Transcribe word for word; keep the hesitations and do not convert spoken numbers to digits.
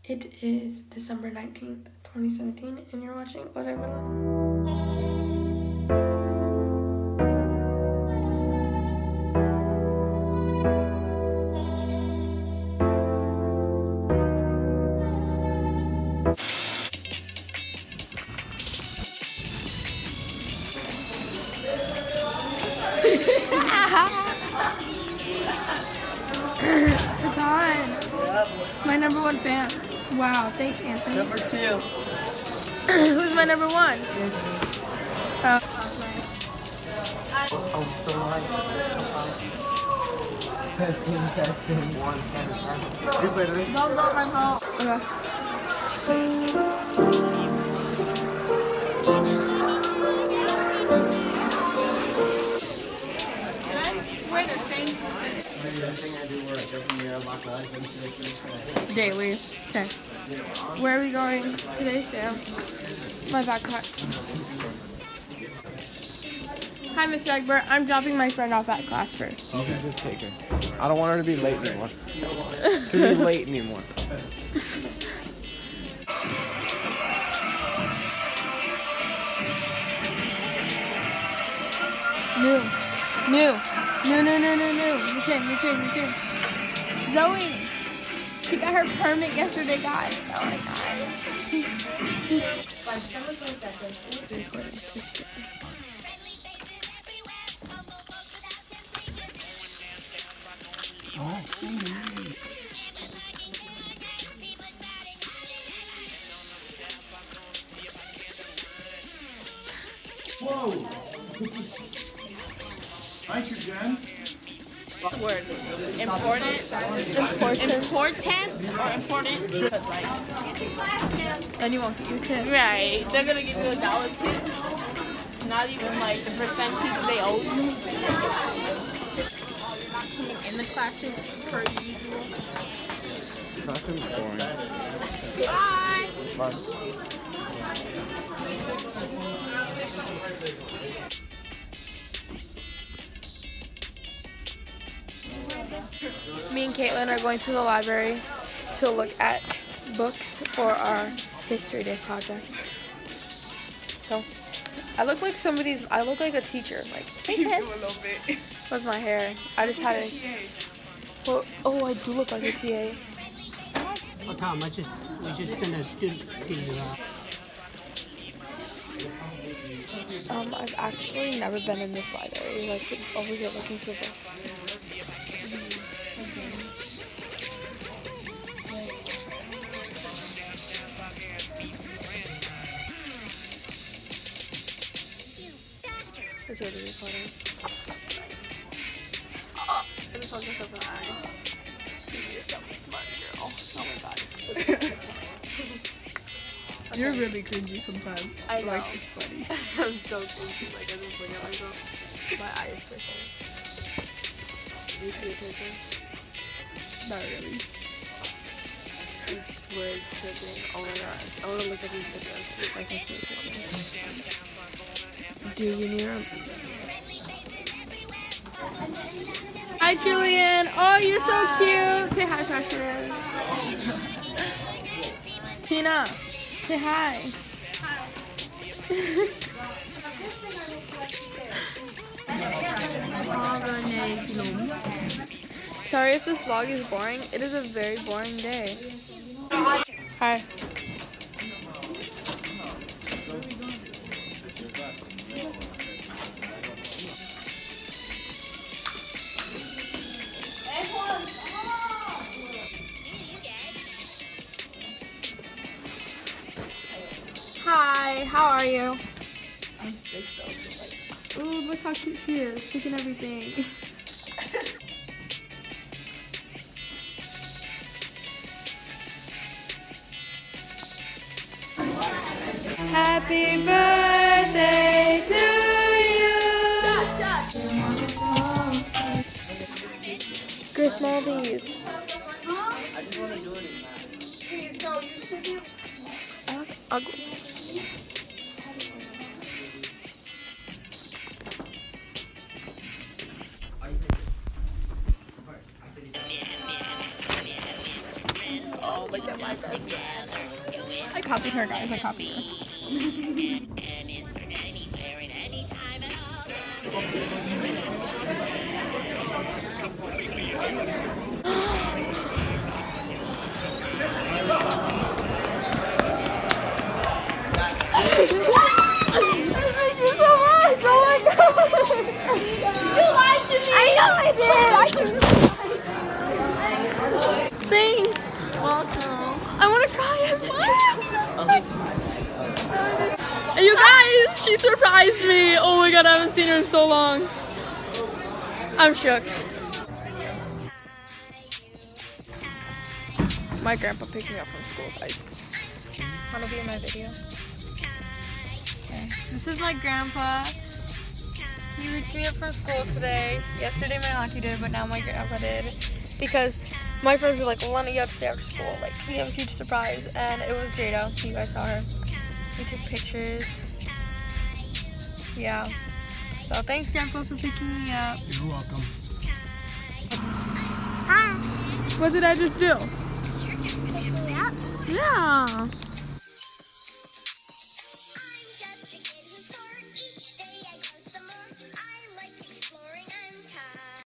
It is December nineteenth, twenty seventeen, and you're watching Whatever Little. It's on. Yep. My number one fan. Wow, thanks, Anthony. Number two. Who's my number one? Oh. Oh, we still live. Testing, testing. One, seven, you better. Don't go my fault. Okay. Can I wear the same? The thing I do where I go from here, lock eyes into the daily. Okay. Where are we going today, Sam? My backpack. Hi, Mister Egbert. I'm dropping my friend off at class first. Okay, just take her. I don't want her to be late anymore. to be late anymore. New. New. No, no, no, no, no. You can, you can, you can. Zoe. She got her permit yesterday, guys. Oh my god. Oh. Whoa! Nitrogen. Word. Important. Important. Important or important? Then you won't get your tip. Right. They're gonna give you a dollar tip. Not even like the percentage they owe you. Oh, you're not coming in the classroom per usual. Classroom's boring. Bye. Bye. Me and Caitlin are going to the library to look at books for our history day project. So, I look like somebody's, I look like a teacher. Like, hey You do kids. a little bit. What's my hair? I just had it. Oh, oh, I do look like a T A. Oh, Tom, I just, we just sent a student to, uh... Um, I've actually never been in this library. Like, over here looking for books. It's already recording. Oh, I just hugged myself in the eye. Give yourself a smart girl. Oh my god. You're really cringy sometimes. I know. Like, it's funny. I'm so cringy. Like, I just look at myself. My eye is twitching. Do you see a picture? Not really. I swear it's twitching. Oh my gosh. I want to look at these pictures. See if I can see a picture. Do you need them? Hi, Julian. Oh, you're so cute. Say hi, Precious. Tina, say hi. Sorry if this vlog is boring. It is a very boring day. Hi. Hi, how are you? I'm sick though. Ooh, look how cute she is, sick and everything. Happy birthday to you. Grismaldys. I just want to do it in math. Please, so you should be... I'll go. Oh, look at my I copied her, guys. I copied her. Thanks. Welcome. I want to cry. And you guys, she surprised me. Oh my god, I haven't seen her in so long. I'm shook. My grandpa picked me up from school, guys. Wanna be in my video? Okay. This is my grandpa. He picked me up from school today. Yesterday my auntie did, but now my grandpa did. Because my friends were like, Lena, you have to stay after school. Like, we have a huge surprise. And it was Jada. You guys saw her. We took pictures. Yeah. So thanks, Grandpa, for picking me up. You're welcome. Hi. What did I just do? Pick me up? Yeah. I'm just a kid who's bored each day